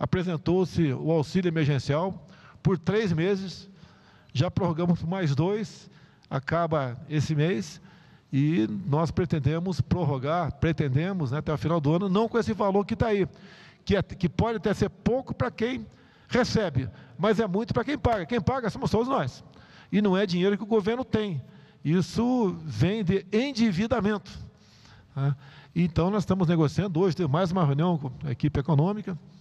apresentou-se o auxílio emergencial por 3 meses, já prorrogamos por mais 2, acaba esse mês, e nós pretendemos prorrogar, né, até o final do ano, não com esse valor que está aí, que pode até ser pouco para quem recebe, mas é muito para quem paga. Quem paga somos todos nós, e não é dinheiro que o governo tem, isso vem de endividamento, tá? Então nós estamos negociando, hoje teve mais uma reunião com a equipe econômica,